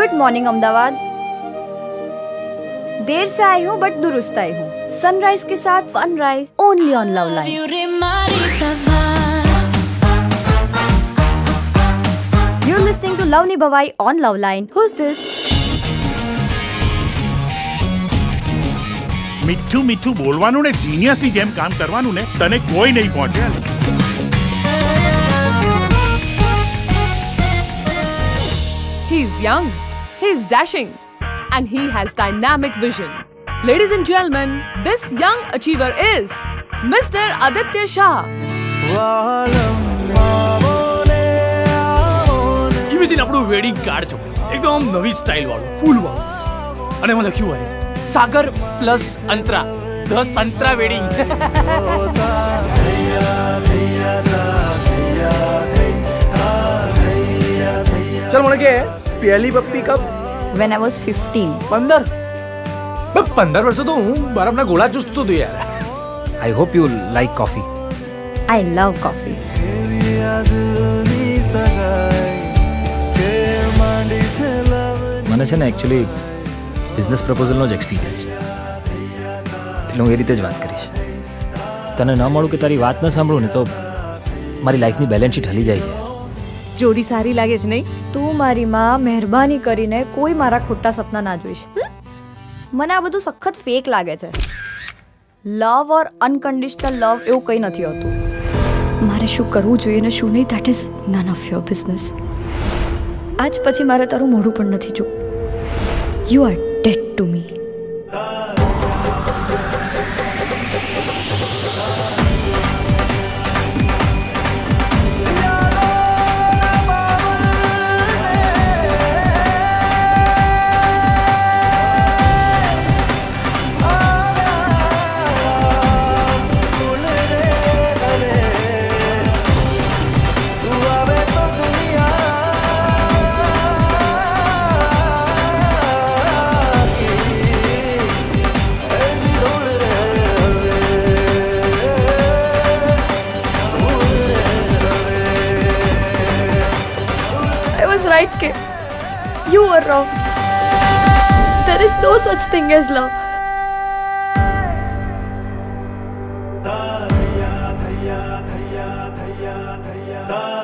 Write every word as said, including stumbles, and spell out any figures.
Good morning Ahmedabad. देर से आई हूँ but दुरुस्त आई हूँ। सनराइज के साथ funrise only on love line. You're listening to Lovely Bhavai on Love Line. Who's this? મીઠું મીઠું બોલવાનું ને જીનિયસની જેમ કામ કરવાનું ને તને કોઈ નહીં પહોંચે. He's young, he's dashing, and he has dynamic vision. Ladies and gentlemen, this young achiever is Mister Aditya Shah. Imagine આપણું વેડિંગ કાર્ડ છે, એકદમ નવી સ્ટાઇલ વાળું, ફૂલ વાળું, અને એમાં લખ્યું હોય Sagar plus Antara, the Santara wedding. ચલ મને કે પહેલી પપ્પી કબ? When I was fifteen. પંદર પંદર વર્ષો તો હું બરફના ગોળા ચૂસતો હતો યાર. I hope you like coffee. I love coffee. મને છે ને એકચ્યુઅલી બિઝનેસ પ્રપોઝલનો જ એક્સપિરિયન્સ છે, એટલે હું એ રીતે જ વાત કરીશ. તને ન મળું કે તારી વાત ન સાંભળું ને તો મારી લાઈફની બેલેન્સ શીટ હલી જાય છે. જોડી સારી લાગે છે નહીં? તું મારી માં, મહેરબાની કરીને કોઈ મારા ખોટા સપના ના જોઈશ. મને આ બધું સખત ફેક લાગે છે. લવ ઓર અનકન્ડિશનલ લવ એવું કંઈ નથી હોતું. મારે શું કરવું જોઈએ ને શું નહીં, that is none of your business. આજ પછી મારે તારું મોઢું પણ નથી જોવું. You are dead to me. Right, ke you were wrong. There is no such thing as love. Thaya, thaya, thaya, thaya, thaya.